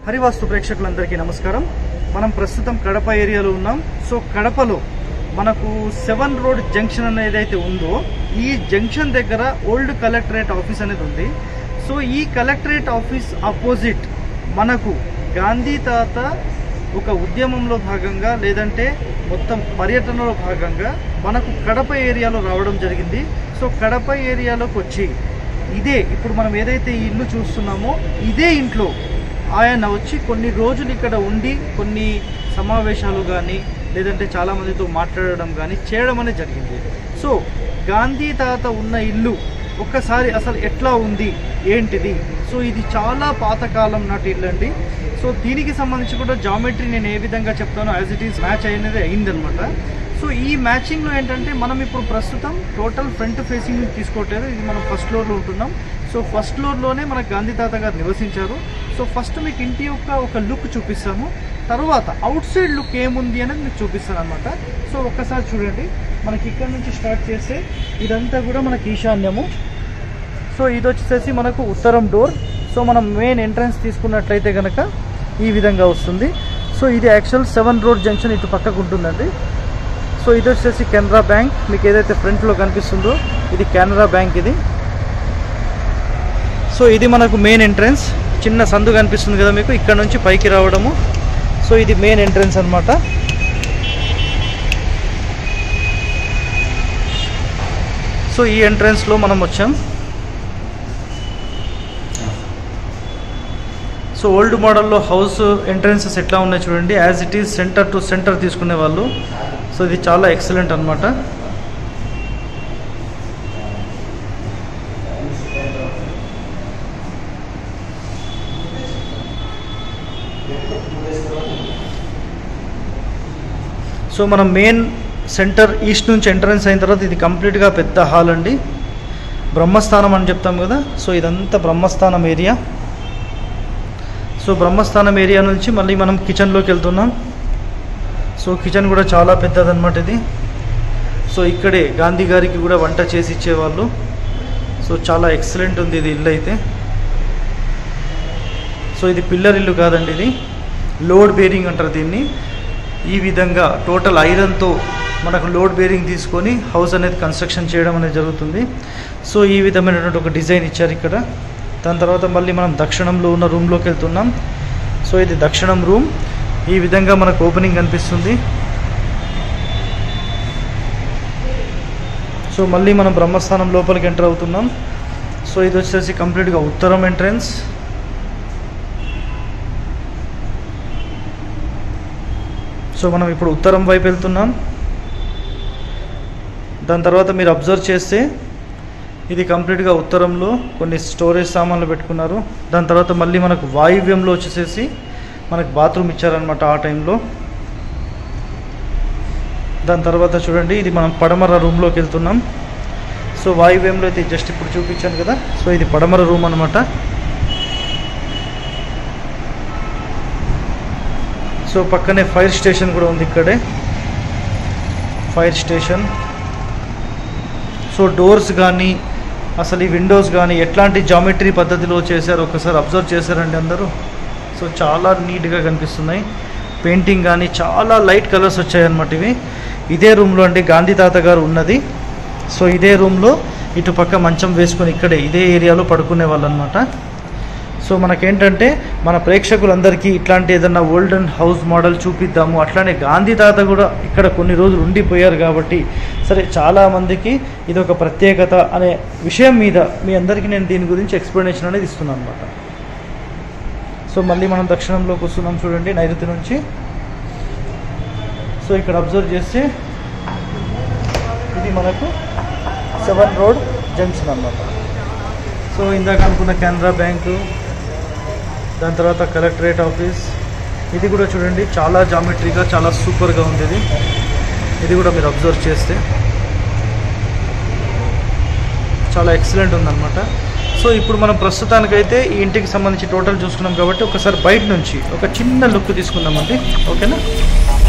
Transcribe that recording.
హరివాస్తు ప్రేక్షకులందరికీ నమస్కారం. మనం ప్రస్తుతం కడప ఏరియాలో ఉన్నాం. సో కడపలో మనకు 7 రోడ్ జంక్షన్ అనేది అయితే ఉందో ఈ జంక్షన్ దగ్గర ఓల్డ్ కలెక్టరేట్ ఆఫీస్ అనేది ఉంది. సో ఈ కలెక్టరేట్ ఆఫీస్ ఆపోజిట్ మనకు గాంధీ తాత ఒక ఉద్యమంలో భాగంగా లేదంటే మొత్తం పర్యటనలో భాగంగా మనకు కడప ఏరియాలో రావడం జరిగింది. సో కడప ఏరియాలోకి వచ్చి ఇదే ఇప్పుడు మనం ఏదైతే ఈ ఇల్లు చూస్తున్నామో ఇదే ఇంట్లో ఆయన వచ్చి కొన్ని రోజులు ఇక్కడ ఉండి కొన్ని సమావేశాలు కానీ లేదంటే చాలామందితో మాట్లాడడం కానీ చేయడం అనేది జరిగింది. సో గాంధీ తాత ఉన్న ఇల్లు ఒక్కసారి అసలు ఎట్లా ఉంది ఏంటిది. సో ఇది చాలా పాతకాలం నాటి ఇల్లు అండి. సో దీనికి సంబంధించి కూడా జామెట్రీ నేను ఏ విధంగా చెప్తానో యాజ్ ఇట్ ఈస్ మ్యాచ్ అనేది అయిందనమాట. సో ఈ మ్యాచింగ్లో ఏంటంటే మనం ఇప్పుడు ప్రస్తుతం టోటల్ ఫ్రంట్ ఫేసింగ్ తీసుకోవట్లేదు. ఇది మనం ఫస్ట్ ఫ్లోర్లో ఉంటున్నాం. సో ఫస్ట్ ఫ్లోర్లోనే మనకు గాంధీ తాత గారు నివసించారు. సో ఫస్ట్ మీకు ఇంటి యొక్క ఒక లుక్ చూపిస్తాము, తర్వాత అవుట్ సైడ్ లుక్ ఏముంది అనేది మీకు చూపిస్తాను అనమాట. సో ఒక్కసారి చూడండి, మనకి ఇక్కడ నుంచి స్టార్ట్ చేస్తే ఇదంతా కూడా మనకి ఈశాన్యము. సో ఇది వచ్చేసి మనకు ఉత్తరం డోర్. సో మనం మెయిన్ ఎంట్రన్స్ తీసుకున్నట్లయితే కనుక ఈ విధంగా వస్తుంది. సో ఇది యాక్చువల్ 7 రోడ్ జంక్షన్ ఇటు పక్కకు ఉంటుందండి. సో ఇది వచ్చేసి కెనరా బ్యాంక్. మీకు ఏదైతే ఫ్రంట్లో కనిపిస్తుందో ఇది కెనరా బ్యాంక్ ఇది. సో ఇది మనకు మెయిన్ ఎంట్రన్స్. చిన్న సందు కనిపిస్తుంది కదా మీకు, ఇక్కడ నుంచి పైకి రావడము. సో ఇది మెయిన్ ఎంట్రన్స్ అనమాట. సో ఈ ఎంట్రన్స్లో మనం వచ్చాం. సో ఓల్డ్ మోడల్లో హౌస్ ఎంట్రన్సెస్ ఎట్లా ఉన్నాయి చూడండి, as it is centre to centre తీసుకునే వాళ్ళు. సో ఇది చాలా ఎక్సలెంట్ అనమాట. సో మనం మెయిన్ సెంటర్ ఈస్ట్ నుంచి ఎంట్రన్స్ అయిన తర్వాత ఇది కంప్లీట్గా పెద్ద హాల్ అండి. బ్రహ్మస్థానం అని చెప్తాం కదా. సో ఇదంతా బ్రహ్మస్థానం ఏరియా. సో బ్రహ్మస్థానం ఏరియా నుంచి మళ్ళీ మనం కిచెన్లోకి వెళ్తున్నాం. సో కిచెన్ కూడా చాలా పెద్దదన్నమాట ఇది. సో ఇక్కడే గాంధీ గారికి కూడా వంట చేసి ఇచ్చేవాళ్ళు. సో చాలా ఎక్సలెంట్ ఉంది ఇది ఇల్లు అయితే. సో ఇది పిల్లర్ ఇల్లు కాదండి, ఇది లోడ్ బేరింగ్ అంటారు దీన్ని. ఈ విధంగా టోటల్ ఐరన్తో మనకు లోడ్ బేరింగ్ తీసుకొని హౌస్ అనేది కన్స్ట్రక్షన్ చేయడం అనేది జరుగుతుంది. సో ఈ విధమైనటువంటి ఒక డిజైన్ ఇచ్చారు ఇక్కడ. దాని తర్వాత మళ్ళీ మనం దక్షిణంలో ఉన్న రూమ్లోకి వెళ్తున్నాం. సో ఇది దక్షిణం రూమ్. ఈ విధంగా మనకు ఓపెనింగ్ కనిపిస్తుంది. సో మళ్ళీ మనం బ్రహ్మస్థానం లోపలికి ఎంటర్ అవుతున్నాం. సో ఇది వచ్చేసి కంప్లీట్గా ఉత్తరం ఎంట్రన్స్. సో మనం ఇప్పుడు ఉత్తరం వైపు వెళ్తున్నాం. దాని తర్వాత మీరు అబ్జర్వ్ చేస్తే ఇది కంప్లీట్గా ఉత్తరంలో కొన్ని స్టోరేజ్ సామాన్లు పెట్టుకున్నారు. దాని తర్వాత మళ్ళీ మనకు వాయువ్యంలో వచ్చేసేసి మనకు బాత్రూమ్ ఇచ్చారనమాట ఆ టైంలో. దాని తర్వాత చూడండి, ఇది మనం పడమర రూమ్లోకి వెళ్తున్నాం. సో వాయువ్యంలో అయితే జస్ట్ ఇప్పుడు చూపించాను కదా. సో ఇది పడమర రూమ్ అనమాట. సో పక్కనే ఫైర్ స్టేషన్ కూడా ఉంది ఇక్కడే, ఫైర్ స్టేషన్. సో డోర్స్ కానీ అసలు ఈ విండోస్ కానీ ఎట్లాంటి జామెట్రీ పద్ధతిలో చేశారు ఒకసారి అబ్జర్వ్ చేశారండి అందరూ. సో చాలా నీట్గా కనిపిస్తున్నాయి. పెయింటింగ్ కానీ చాలా లైట్ కలర్స్ వచ్చాయన్నమాట ఇవి. ఇదే రూమ్లో అండి గాంధీ తాత గారు ఉన్నది. సో ఇదే రూమ్లో ఇటు పక్క మంచం వేసుకొని ఇక్కడే ఇదే ఏరియాలో పడుకునే వాళ్ళు అనమాట. సో మనకేంటంటే మన ప్రేక్షకులందరికీ ఇట్లాంటి ఏదన్నా ఓల్డెన్ హౌస్ మోడల్ చూపిద్దాము. అట్లానే గాంధీ తాత కూడా ఇక్కడ కొన్ని రోజులు ఉండిపోయారు కాబట్టి సరే చాలామందికి ఇది ఒక ప్రత్యేకత అనే విషయం మీద మీ అందరికీ నేను దీని గురించి ఎక్స్ప్లెనేషన్ అనేది ఇస్తున్నాను అనమాట. సో మళ్ళీ మనం దక్షిణంలోకి వస్తున్నాం చూడండి, నైరుతి నుంచి. సో ఇక్కడ అబ్జర్వ్ చేస్తే ఇది మనకు 7 రోడ్ జంక్షన్ అన్నమాట. సో ఇందాక అనుకున్న కెనరా బ్యాంకు, దాని తర్వాత కలెక్టరేట్ ఆఫీస్, ఇది కూడా చూడండి చాలా జామెట్రీగా చాలా సూపర్గా ఉంది ఇది. ఇది కూడా మీరు అబ్జర్వ్ చేస్తే చాలా ఎక్సలెంట్ ఉందన్నమాట. సో ఇప్పుడు మనం ప్రస్తుతానికైతే ఈ ఇంటికి సంబంధించి టోటల్ చూసుకున్నాం కాబట్టి ఒకసారి బయట నుంచి ఒక చిన్న లుక్ తీసుకుందామండి, ఓకేనా.